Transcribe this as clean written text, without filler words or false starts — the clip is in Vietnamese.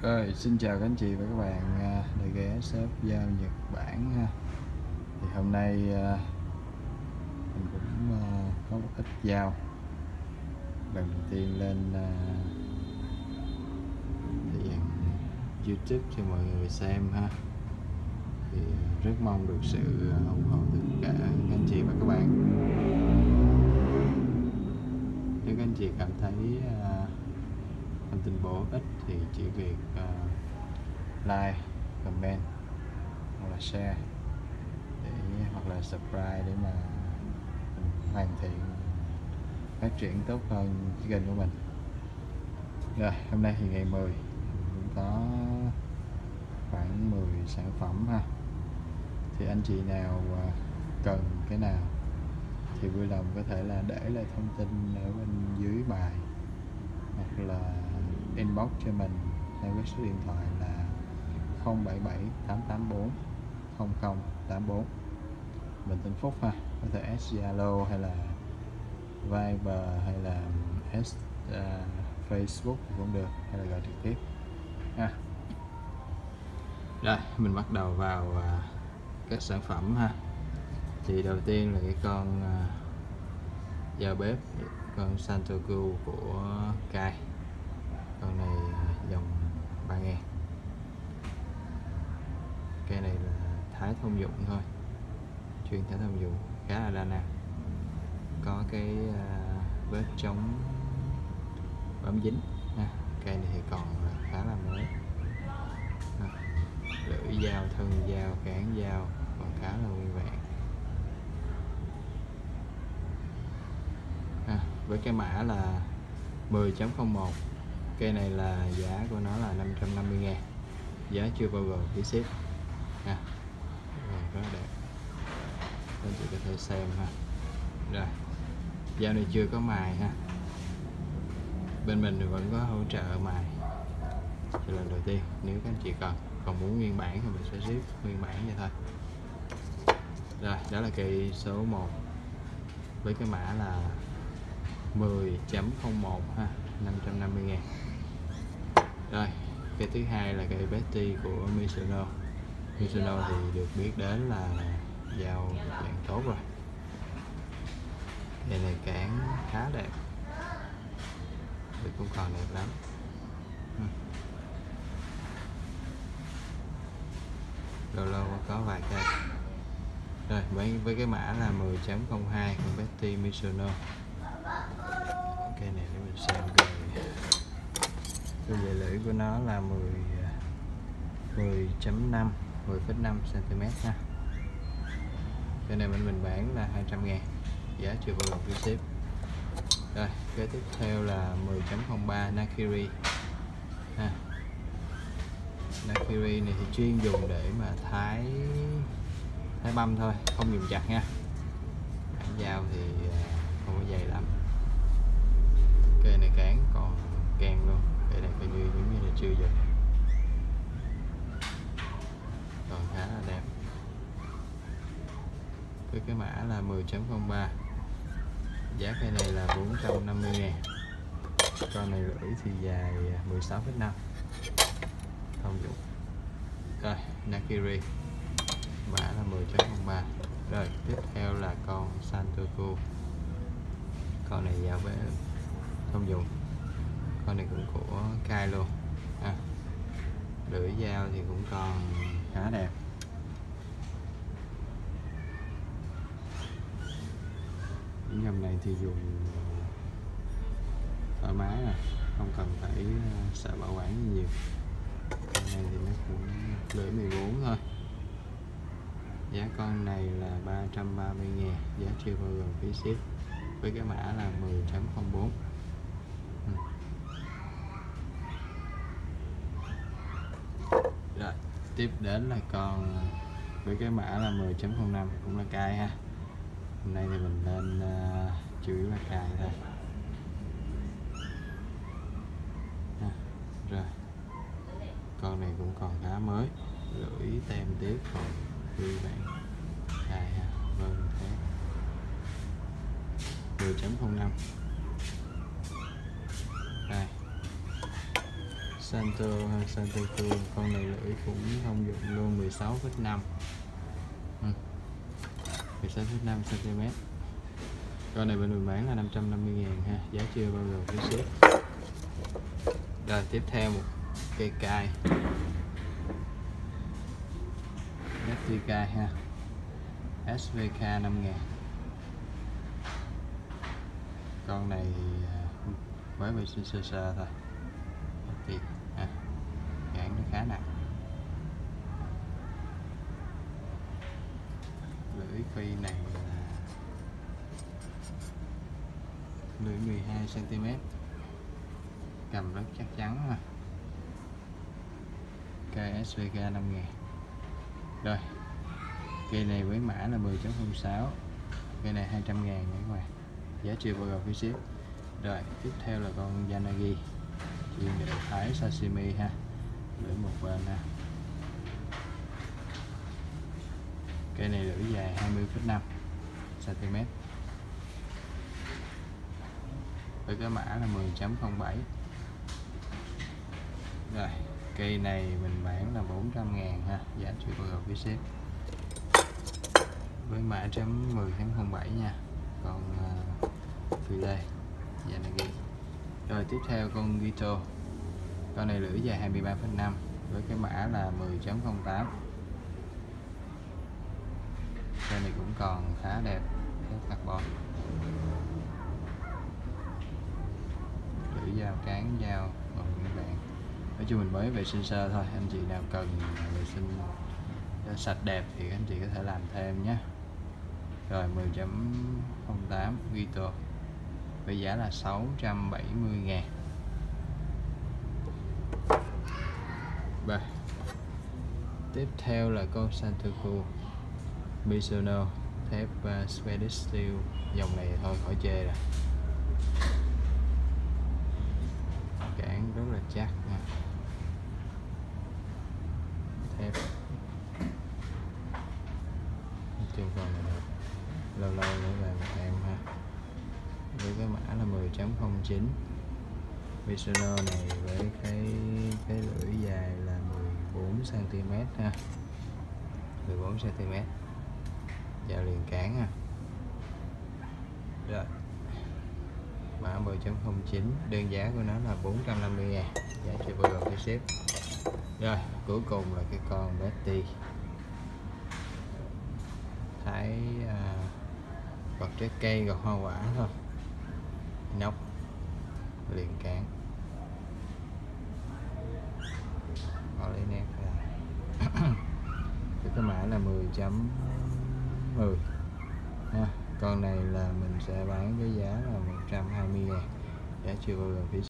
Rồi, xin chào các anh chị và các bạn đã ghé shop dao Nhật Bản ha. Thì hôm nay mình cũng có một ít dao lần đầu tiên lên diện YouTube cho mọi người xem ha. Thì rất mong được sự ủng hộ từ cả các anh chị và các bạn. Nếu các anh chị cảm thấy thông tin bổ ích thì chỉ việc like, comment hoặc là share hoặc là subscribe để mà mình hoàn thiện phát triển tốt hơn cái kênh của mình. Rồi hôm nay thì ngày 10 cũng có khoảng 10 sản phẩm ha. Thì anh chị nào cần cái nào thì vui lòng có thể là để lại thông tin ở bên dưới bài hoặc là inbox cho mình theo cái số điện thoại là 077 884 0084. Mình tên Phúc ha, có thể add Zalo hay là Viber hay là add Facebook cũng được, hay là gọi trực tiếp ha. Rồi mình bắt đầu vào các sản phẩm ha. Thì đầu tiên là cái con dao bếp, con Santoku của Kai. Con này dòng 3.000. Cây này là thái thông dụng thôi, chuyên thái thông dụng, khá là đa năng. Có cái vết chống bám dính ha. Cây này thì còn khá là mới. Lưỡi dao, thân dao, cán dao còn khá là nguyên vẹn. Với cái mã là 10.01. Cây này là giá của nó là 550.000, giá chưa bao gồm phí ship ha. Rất đẹp, các chị có thể xem ha. Rồi dao này chưa có mài ha, bên mình thì vẫn có hỗ trợ mài cho lần đầu tiên nếu các anh chị còn muốn nguyên bản thì mình sẽ ship nguyên bản vậy thôi. Rồi đó là cây số 1 với cái mã là 10.01 ha, 550.000. Rồi cây thứ hai là cây Betty của Mizuno. Mizuno thì được biết đến là dao dạng tốt rồi. Cây này cán khá đẹp, cũng còn đẹp lắm. Lâu lâu có vài cây. Rồi với cái mã là 10.02 của Betty Mizuno. Cây này để mình xem cái dải lưỡi của nó là 10.5 10,5 cm ha. Cây này mình bán là 200.000, giá chưa bao gồm phí ship. Rồi cái tiếp theo là 10.03 Nakiri ha. Nakiri này thì chuyên dùng để mà thái băm thôi, không dùng chặt nha. Cán dao thì không có dày lắm. Cây này cán còn kèm luôn. Cây này coi như giống như là chưa dùng, còn khá là đẹp. Với cái mã là 10.03, giá cây này là 450.000. Con này lưỡi thì dài 16,5, thông dụng. Rồi Nakiri mã là 10.03. Rồi tiếp theo là con Santoku. Con này dao bếp thông dụng, con này cũng của Kai luôn ha. Lưỡi dao thì cũng còn khá đẹp. Những dòng này thì dùng thoải mái nè, không cần phải sợ bảo quản gì nhiều. Con này thì nó cũng lưỡi 14 thôi. Giá con này là 330.000, giá chưa bao gồm phí ship. Với cái mã là 10.04. Rồi tiếp đến là con với cái mã là 10.05 cũng là Kai ha. Hôm nay thì mình lên chủ yếu là Kai thôi. Rồi con này cũng còn khá mới, lưỡi tem tiếp còn nguyên vẹn. Kai ha, vâng thế. 10.05. Đây Santo hay Santo Tu, con này lưỡi cũng thông dụng luôn, 16,5 16,5 cm. Con này bên mình bán là 550.000 ha, giá chưa bao gồm phí ship. Rồi tiếp theo một cây cài FTK ha, SVK 5.000. Con này với vệ sinh sơ sơ thôi thì gãn nó khá nặng. Lưỡi phi này là lưỡi 12 cm, cầm rất chắc chắn ha. Cây SVK 5.000. Rồi cây này với mã là 10.06, cây này 200.000 nha các bạn, giá chưa bao gồm phí ship. Rồi tiếp theo là con Yanagi chuyên để thái sashimi ha, lưỡi một bên ha. Cây này lưỡi dài 20,5 cm với cái mã là 10.07. Rồi cây này mình bán là 400.000 ha, giá chưa bao gồm phí ship với mã 10.07 nha. Còn filet Yanagi. Rồi tiếp theo con Gito, con này lưỡi dài 23,5 với cái mã là 10.08. Cây này cũng còn khá đẹp, cái carbon, lưỡi dao cán dao bằng nguyên bản. Nói chung mình mới vệ sinh sơ thôi, anh chị nào cần vệ sinh sạch đẹp thì anh chị có thể làm thêm nhé. Rồi 10.08 Gito với giá là 670.000. Và tiếp theo là con Santoku Mizuno thép Swedish Steel, dòng này thôi khỏi chê rồi, cản rất là chắc nha. Thép chung còn là được, lâu lâu nữa về một em ha, với cái mã là 10.09. Mizuno này với cái lưỡi dài là 14 cm ha, 14 cm, dao liền cán ha. Rồi mã 10.09, đơn giá của nó là 450.000, giá chưa bao gồm phí ship. Rồi cuối cùng là cái con Betty thái vật trái cây, gọt hoa quả thôi, nóc liền cán, bỏ lấy nét ra. Cái mã là 10.10 ha. Con này là mình sẽ bán với giá là 120.000, giá chưa bao gồm phí